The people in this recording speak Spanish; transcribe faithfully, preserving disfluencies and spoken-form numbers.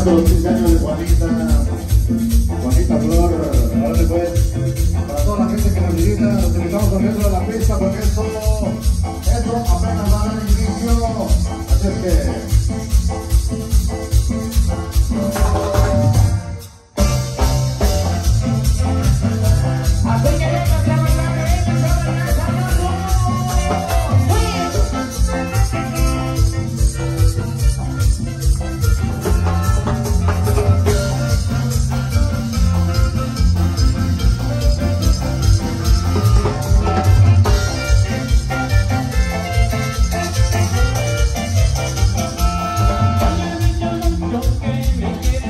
celebrando los quince años de Juanita, Juanita Flor. Ahora después, para toda la gente que nos visita, nos invitamos al centro de la pista porque esto, esto apenas va a dar inicio. Así es que que me